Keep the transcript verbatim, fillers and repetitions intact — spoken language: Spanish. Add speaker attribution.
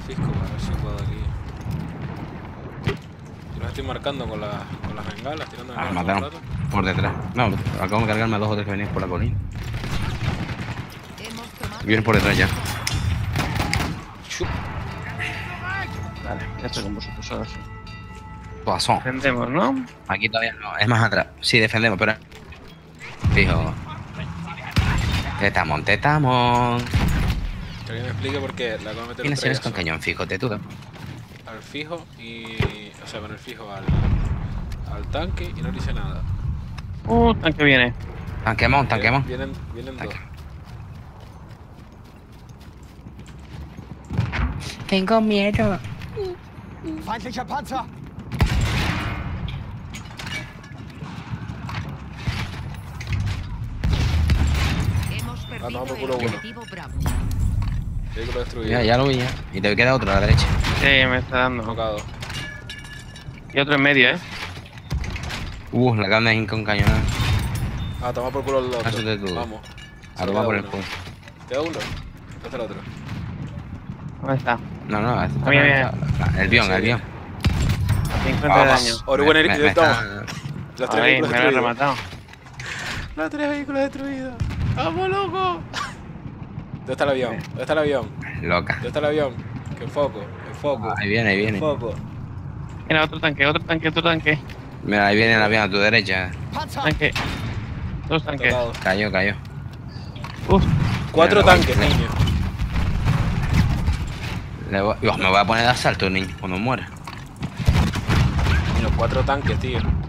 Speaker 1: Fisco, a ver si puedo aquí. Yo los estoy marcando con, la, con las bengalas, tirando
Speaker 2: Ah,
Speaker 1: bengalas.
Speaker 2: mataron. Por detrás. No, acabo de cargarme a dos o tres que venían por la colina. Vienen por detrás ya.
Speaker 1: Chup.
Speaker 3: Vale, ya estoy con vosotros ahora sí.
Speaker 2: Pasón.
Speaker 3: Defendemos, ¿no?
Speaker 2: Aquí todavía no, es más atrás. Sí, defendemos, pero. Fijo. Tetamón, tetamón.
Speaker 1: Que alguien me explique por qué la acabo de meter
Speaker 2: Tienes
Speaker 1: tres
Speaker 2: con cañón fijo, te tú.
Speaker 1: al fijo y... O sea, con el fijo al, al tanque y no le hice nada.
Speaker 3: Uh, tanque viene.
Speaker 2: Tanquemón, tanquemón.
Speaker 1: Vienen, vienen dos.
Speaker 2: Tengo miedo.
Speaker 4: Feindlicher Panzer!
Speaker 5: Hemos
Speaker 1: Ah, no,
Speaker 5: perdido
Speaker 1: por
Speaker 5: el
Speaker 1: culo uno.
Speaker 5: objetivo Bravo.
Speaker 1: Vehículo destruido.
Speaker 2: Ya, ya lo vi ya. Y te queda otro a la derecha.
Speaker 3: Sí, me está dando.
Speaker 1: Tocado.
Speaker 3: Y otro en medio, ¿eh?
Speaker 2: Uh, la carne es con cañón.
Speaker 1: Ah, toma por culo el otro.
Speaker 2: Hazte tú.
Speaker 1: Vamos.
Speaker 2: A
Speaker 1: Solo
Speaker 2: tomar
Speaker 1: queda
Speaker 2: por el
Speaker 1: uno.
Speaker 2: culo.
Speaker 1: Queda uno. Este es el otro.
Speaker 3: ¿Dónde está?
Speaker 2: No, no, este está
Speaker 3: Bien, bien.
Speaker 2: reventado. El bión,
Speaker 1: Sí,
Speaker 2: el bión.
Speaker 3: cincuenta de daño.
Speaker 1: Orugan
Speaker 2: Me- me- me
Speaker 1: toma.
Speaker 2: está-
Speaker 1: Los tres
Speaker 3: Ahí,
Speaker 1: vehículos
Speaker 3: me lo he
Speaker 1: destruidos.
Speaker 3: rematado.
Speaker 1: Los tres vehículos destruidos. ¡Vamos, loco! ¿Dónde está el avión? ¿Dónde está el avión?
Speaker 2: Loca.
Speaker 1: ¿Dónde está el avión? Que enfoco, enfoco.
Speaker 2: Ahí viene, ahí viene.
Speaker 1: Enfoco.
Speaker 3: Mira, otro tanque, otro tanque, otro tanque.
Speaker 2: Mira, ahí viene el avión a tu derecha.
Speaker 4: Panzer!
Speaker 3: Tanque. Dos tanques.
Speaker 1: Tocado.
Speaker 2: Cayó, cayó.
Speaker 3: Uf,
Speaker 1: Cuatro
Speaker 2: Mira,
Speaker 1: tanques,
Speaker 2: voy.
Speaker 1: niño.
Speaker 2: Le voy- Dios, me voy a poner de asalto, niño, cuando muera.
Speaker 1: Niño, cuatro tanques, tío.